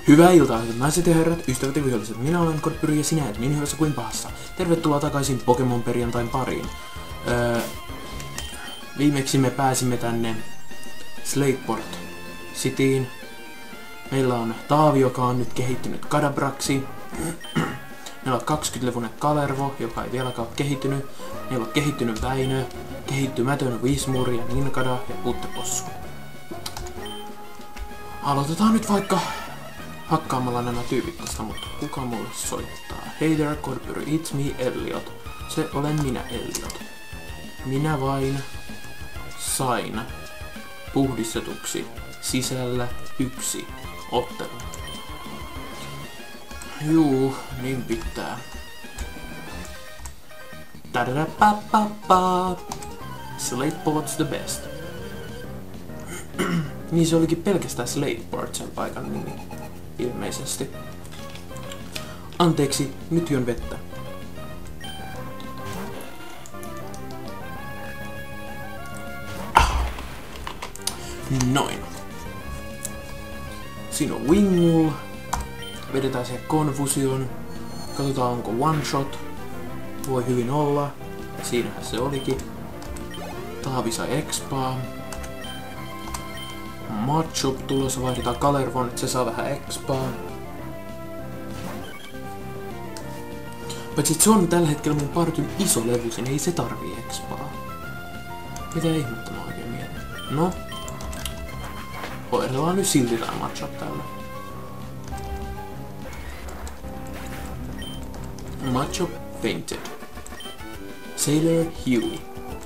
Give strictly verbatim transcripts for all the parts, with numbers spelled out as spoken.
Hyvää iltaa, hyvät naiset ja herrat, ystävät ja viholliset. Minä olen Kodpyry ja sinä et niin hyvässä kuin pahassa. Tervetuloa takaisin Pokemon perjantain pariin. Öö, viimeksi me pääsimme tänne Slateport Cityin. Meillä on Taavi, joka on nyt kehittynyt Kadabraksi. Meillä on kaksikymmentä-levuinen Kalervo, joka ei vieläkään ole kehittynyt. Meillä on kehittynyt Väinö, kehittymätön Whismur ja Ninkada ja Puttepossu. Aloitetaan nyt vaikka hakkaamalla nämä tyypit tästä, mutta kuka mulle soittaa? Hey there, Kodpyry, it's me, Elliot. Se olen minä, Elliot. Minä vain sain puhdistetuksi sisällä yksi ottelu. Juu, niin pitää. Tadadapapapa. Slateport's the best. Niin se olikin pelkästään Slateport sen paikan nimi. Ilmeisesti. Anteeksi, nyt juon vettä. Noin. Siinä on Wingull. Vedetään siihen konfusion. Katsotaan onko one shot. Voi hyvin olla. Siinähän se olikin. Taavi sai expaa. Machop tulossa, vaihdetaan Kalervon, että se saa vähän expaa. Paitsi se on tällä hetkellä mun partyn iso levy, sen ei se tarvii expaa. Mitä ihmettä mä oikein mietin? No. Hoidellaan nyt silti tää Machop tällä. Machop fainted. Sailor Huey.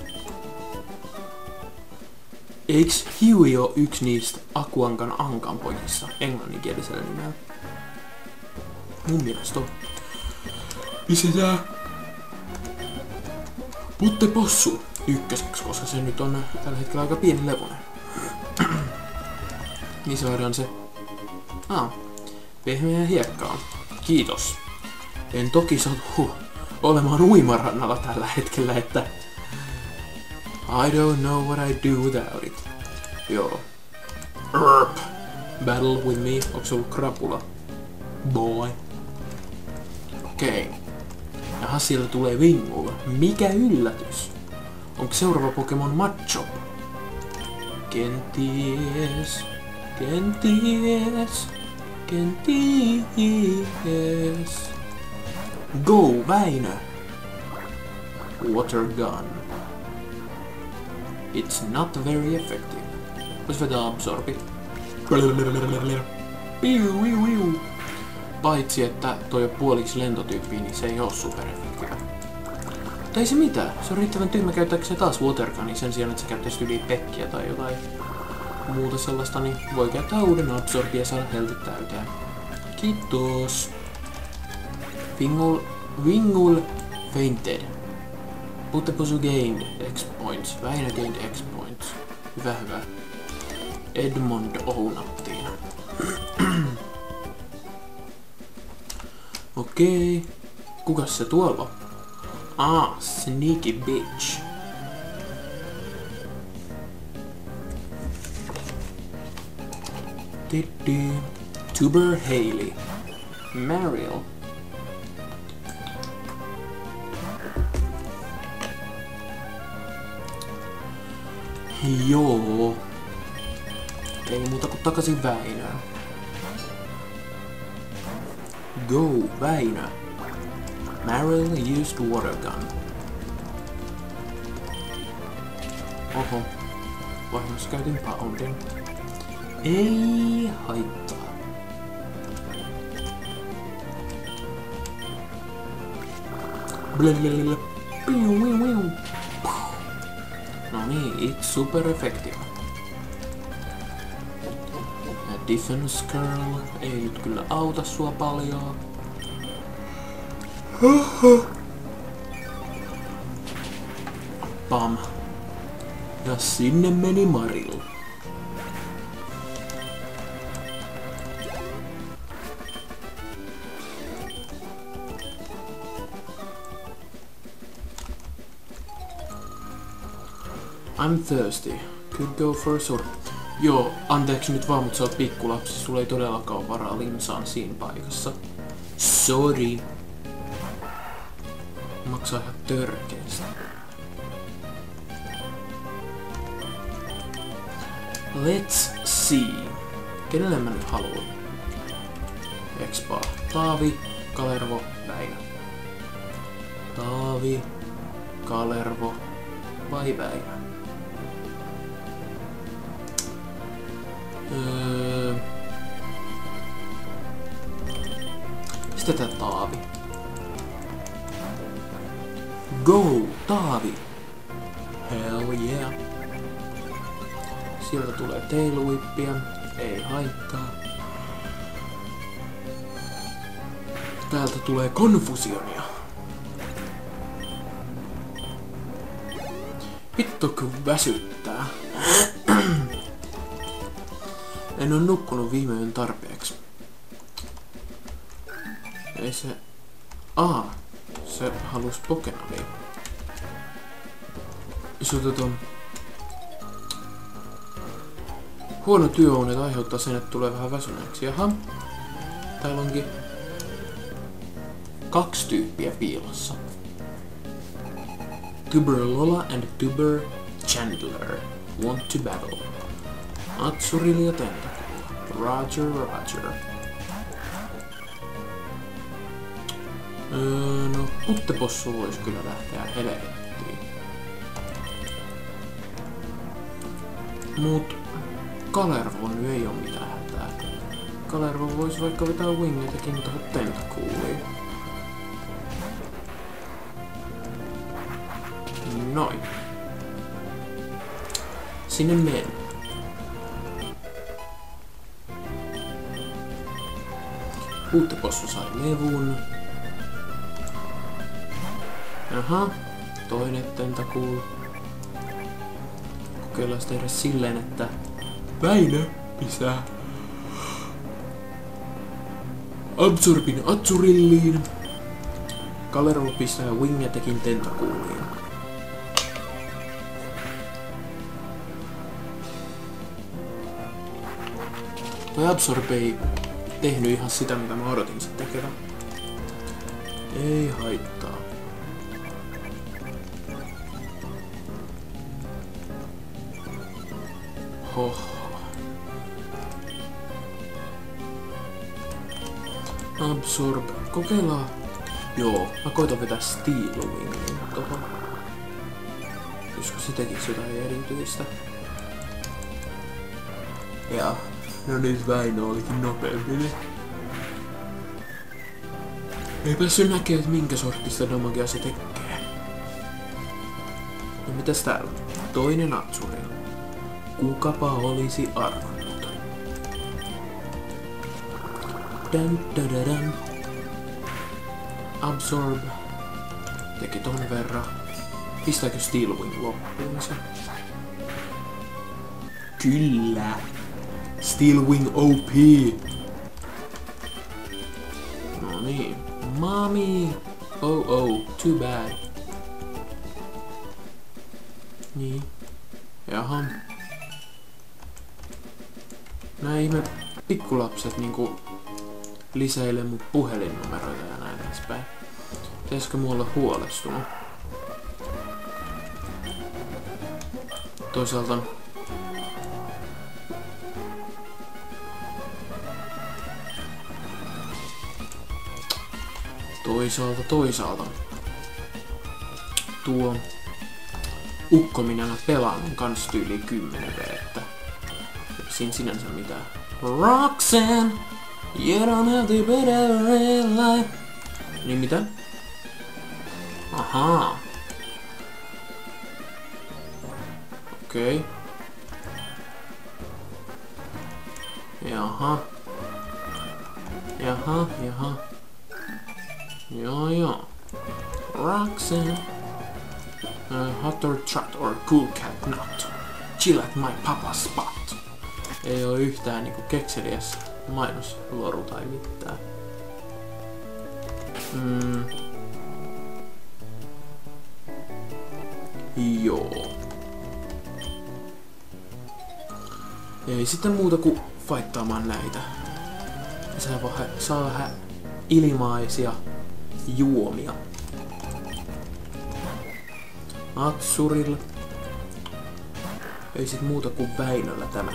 Eiks Huey oo yksi niistä Akuankan Ankan pojissa englanninkielisellä nimellä? Mun mielestä on. Pistetään Puttepossu ykköseksi, koska se nyt on tällä hetkellä aika pieni levonen. Niin saadaan se. Ah, pehmeä hiekkaa. Kiitos. En toki satu huh, olemaan uimarannalla tällä hetkellä, että I don't know what I do without it. Joo. Erp. Battle with me. Onks ollut krapula? Boy. Okei. Okay. Jaha, siellä tulee Wingull. Mikä yllätys? Onko seuraava Pokemon Machop? Kenties. Kenties. Kenties. Go, Väinö. Water gun. It's not very effective. Vois vetää absorbi. Paitsi että toi on puoliksi lentotyyppi, niin se ei oo supereffektiivä. Tai ei se mitään. Se on riittävän tyhmä käyttääkseen taas watergunia sen sijaan, että se käyttäisi yli pekkiä tai jotain muuta sellaista, niin voi käyttää uuden absorbia ja saada heltit täyteen. Kiitos. Wingull, Wingull fainted. Puttepossu gained X points. Väinö gained X points. Hyvä, hyvä. Edmond ounattiin. Okei. Okay. Kukas se tuolla on? Ah, sneaky bitch. Tiddi. Tuber Haley. Mariel. Joo. Ei muuta kuin takaisin Väinöön. Go, Väinö. Mariel used water gun. Oho. Vahingossa käytin poundin. Ei haittaa. Blablabla. Piu, piu, piu. No niin, it's super effective. Ja Defense Curl ei nyt kyllä auta sua paljon. Pam. Ja sinne meni Maril. I'm thirsty. Could go for a soda. Joo, anteeksi nyt vaan, mutta sä oot pikkulapsi. Sulla ei todellakaan ole varaa limsaan siinä paikassa. Sorry. Maksaa ihan törkeästi. Let's see. Kenelle mä nyt haluan? Expaa. Taavi, Kalervo, Väinö. Taavi, Kalervo vai Väinö? Öö... Pistetään Taavi. Go, Taavi! Hell yeah! Sieltä tulee Tail Whippia, ei haittaa. Täältä tulee Confusionia. Vittu kun väsyttää. En oo nukkunut viime yön tarpeeksi. Ei se... Aa, se halus Pokenalia. Sulta ton... Huono työunet aiheuttaa sen, että tulee vähän väsyneeksi. Jaha. Täällä onkin... kaksi tyyppiä piilossa. Tuber Lola and Tuber Chandler want to battle. Atsuril ja Tentacool. Roger, Roger. Öö, no, Puttepossu vois kyllä lähteä helvettiin. Mut Kalervo nyt ei oo mitään hätää. Kalervo vois vaikka vetää wingetäkin tohon Tentacooliin. Noin. Sinne menen. Puttepossu sai levun. Aha, toinen Tentacool. Kokeillaan tehdä silleen, että Väinö pistää Absorbin Atsurilliin. Kalervo pistää Wingetekin Tentacooliin. Toi Absorb ei tehnyt ihan sitä, mitä mä odotin sen tekevän. Ei haittaa. Hoho. Absorb. Kokeillaan. Joo, mä koitan vetää Steel Wingin tohon. Josko se tekis jotain erityistä. Ja, no nyt Väinö olikin nopeampi. Ei päässyt näkemään, että minkä sortista damagea se tekee. No mitäs täällä? Toinen Atsuril. Kukapa olisi arvannut. Dun, dun, dun, dun. Absorb. Teki ton verran. Pistääkö Steel Wing loppuun se? Kyllä. Steel Wing O P. No niin. Mommy. Oh oh. Too bad. Niin. Jaha. Nää ihme pikkulapset niinku lisäilee mun puhelinnumeroita ja näin edespäin. Pitäisikö mua olla huolestunut? Toisaalta... Toisaalta, toisaalta. Tuo ukko, minä mä pelaan, on kans tyyli kymmenen vettä. Ei siinä sinänsä mitään. Roxanne, you don't have to put every life. Niin mitä? Ahaa. Okei. Okay. Jaha. Jaha, jaha. Joo joo. Roxanne. Uh, hot or trot or cool cat not. Chill at my papa's spot. Ei oo yhtään niinku kekseliäs mainosloru tai mitään. Mm. Joo. Ei sitten muuta kuin faittaamaan näitä. Ja saa vähän, saa vähän ilmaisia juomia. Atsurilla. Ei sit muuta kuin Väinöllä tämä.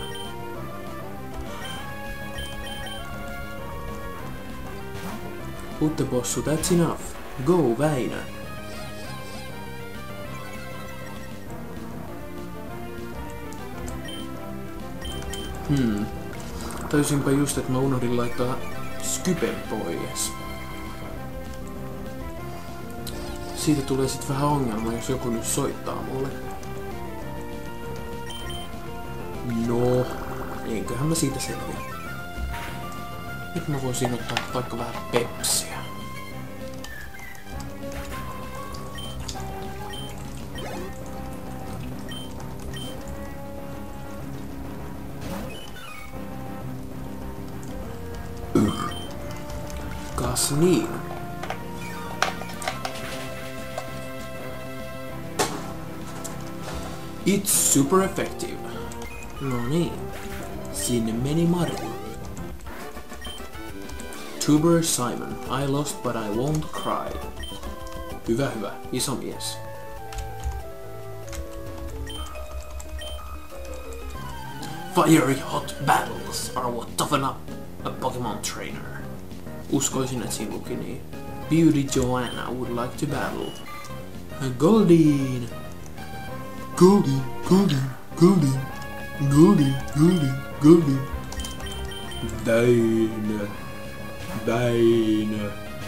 Utte bossu, that's enough. Go, Väinö. Hmm. Täysinpä just, että mä unohdin laittaa Skypen pois. Siitä tulee sit vähän ongelma, jos joku nyt soittaa mulle. No, eiköhän mä siitä selviä. Nyt mä voisin ottaa vaikka vähän pepsiä. Kas niin. It's super effective. No niin. Sinne meni Maru. Tuber Simon. I lost but I won't cry. Hyvä hyvä. Iso mies. Fiery hot battles are what toughen up a Pokemon trainer. Uskoisin, että siinä luki niin. Beauty Joanna would like to battle. Goldeen! Goldeen, Goldeen, Goldeen, Goldeen, Goldeen, Goldeen. Väinö, Väinö.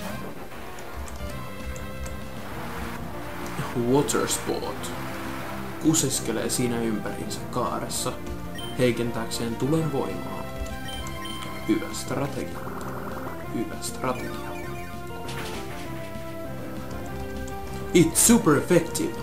Watersport. Kuseskelee siinä ympäriinsä kaaressa, heikentääkseen tulen voimaa. Hyvä strategia. Hyvä strategia. It's super effective.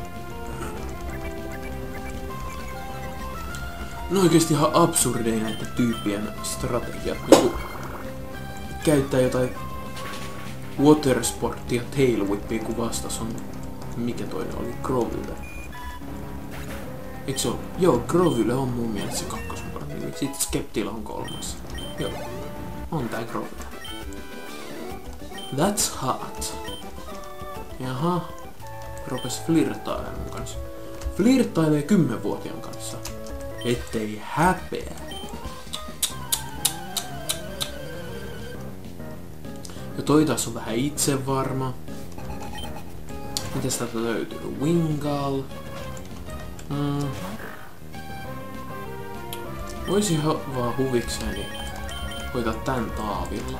No oikeesti ihan absurdeja näitä tyyppien strategiat. Joku käyttää jotain watersporttia tail whippia, kun vastas on... Mikä toinen oli? Grovyle. Eikö se ole? Joo, Grovyle on mun mielestä se kakkosmuodon nimi. Sitten Skeptillä on kolmas. Joo. On tää Grovyle. That's hot. Jaha. Rupes flirttailemaan mun kanssa. Flirttailee kymmenvuotiaan kanssa. Ettei häpeä. Ja toi taas on vähän itsevarma. Mitäs täältä löytyy? Wingull. Mm. Voisin ihan vaan huvikseni hoitaa tän taavilla.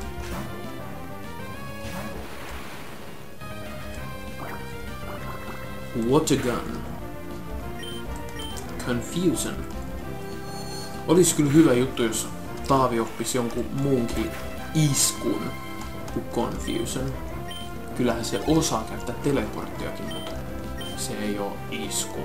What a gun. Confusion. Olisi kyllä hyvä juttu, jos Taavi oppisi jonkun muunkin iskun kuin Confusion. Kyllähän se osaa käyttää teleporttiakin, mutta se ei oo isku.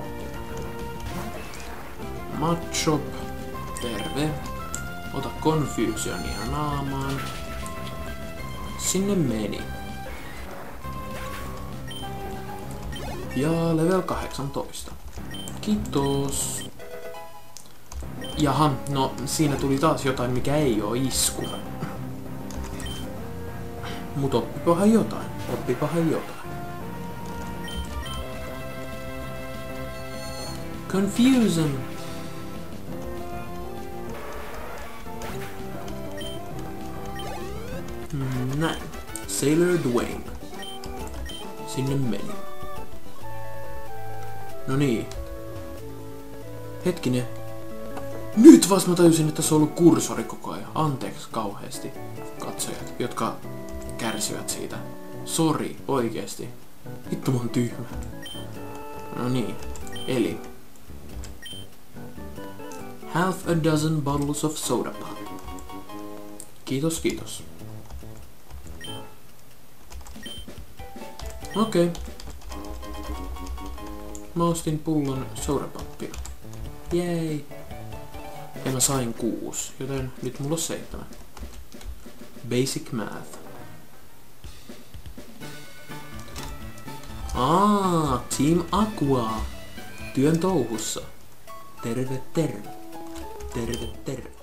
Machop. Terve. Ota Confusionia naamaan. Sinne meni. Ja level kahdeksantoista. Kiitos. Jaha, no siinä tuli taas jotain, mikä ei oo isku. Mut oppipahan jotain. Oppipahan jotain. Confusion. Näin. Sailor Dwayne. Sinne meni. No niin. Hetkinen. Nyt vasta mä tajusin, että se on ollut kursori koko ajan. Anteeksi kauheasti katsojat, jotka kärsivät siitä. Sori, oikeesti. Vittu mä oon tyhmä. No niin. Eli. Half a dozen bottles of soda pop. Kiitos, kiitos. Okei. Okay. Mä ostin pullon sodapappia. Jei. Ja mä sain kuusi, joten nyt mulla on seitsemän. Basic math. Aa, Team Aqua. Työn touhussa. Terve, terve. Terve, terve.